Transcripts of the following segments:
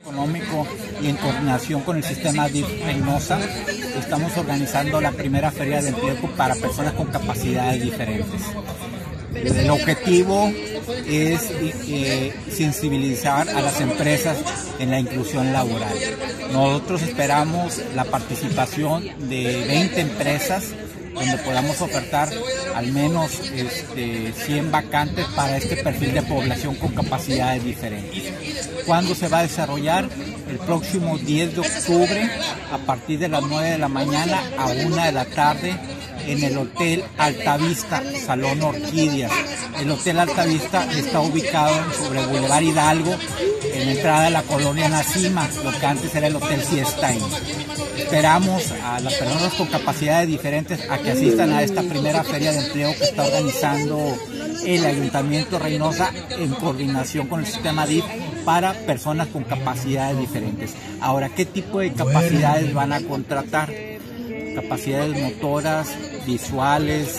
Económico y en coordinación con el sistema DIF Reynosa, estamos organizando la primera feria de empleo para personas con capacidades diferentes. El objetivo es sensibilizar a las empresas en la inclusión laboral. Nosotros esperamos la participación de 20 empresas donde podamos ofertar al menos 100 vacantes para este perfil de población con capacidades diferentes. ¿Cuándo se va a desarrollar? El próximo 10 de octubre a partir de las 9 de la mañana a 1 de la tarde en el Hotel Altavista, Salón Orquídeas. El Hotel Altavista está ubicado sobre Boulevard Hidalgo, en la entrada de la colonia Nacima, lo que antes era el Hotel Siesta Inn. Esperamos a las personas con capacidades diferentes a que asistan a esta primera feria de empleo que está organizando el Ayuntamiento de Reynosa en coordinación con el sistema DIF para personas con capacidades diferentes. Ahora, ¿qué tipo de capacidades van a contratar? Capacidades motoras, visuales,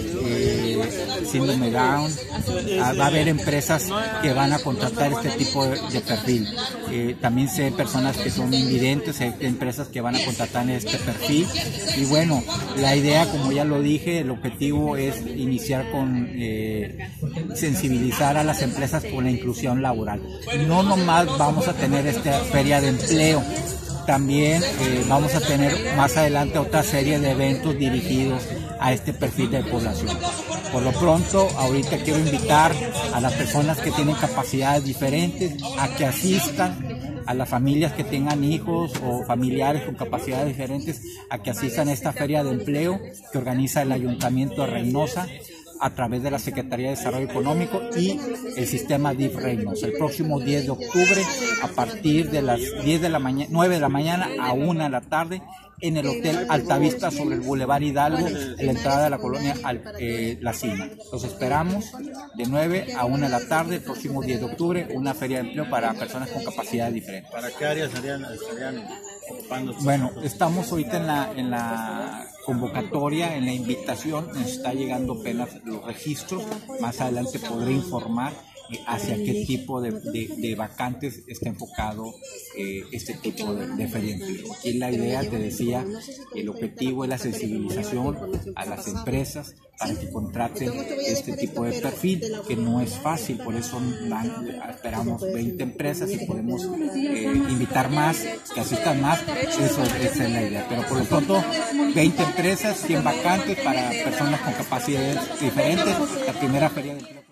síndrome Down. Va a haber empresas que van a contratar este tipo de perfil. También sé personas que son invidentes, hay empresas que van a contratar este perfil. Y bueno, la idea, como ya lo dije, el objetivo es iniciar con sensibilizar a las empresas con la inclusión laboral. No nomás vamos a tener esta feria de empleo, también vamos a tener más adelante otra serie de eventos dirigidos a este perfil de población. Por lo pronto, ahorita quiero invitar a las personas que tienen capacidades diferentes a que asistan, a las familias que tengan hijos o familiares con capacidades diferentes, a que asistan a esta feria de empleo que organiza el Ayuntamiento de Reynosa a través de la Secretaría de Desarrollo Económico y el sistema DIF Reynosa. El próximo 10 de octubre, a partir de las 9 de la mañana a 1 de la tarde, en el Hotel Altavista sobre el Boulevard Hidalgo, en la entrada de la colonia La Cima. Los esperamos de 9 a 1 de la tarde, el próximo 10 de octubre, una feria de empleo para personas con capacidades diferentes. ¿Para qué áreas estarían ocupando? Bueno, estamos ahorita en la convocatoria, en la invitación, nos está llegando apenas los registros. Más adelante podré informar hacia qué tipo de vacantes está enfocado este tipo de feria de empleo. Aquí la idea, te decía, el objetivo es la sensibilización a las empresas para que contraten este tipo de perfil, que no es fácil, por eso esperamos 20 empresas y podemos invitar más, que asistan más, esa es la idea. Pero por lo pronto, 20 empresas, 100 vacantes para personas con capacidades diferentes, la primera feria de empleo.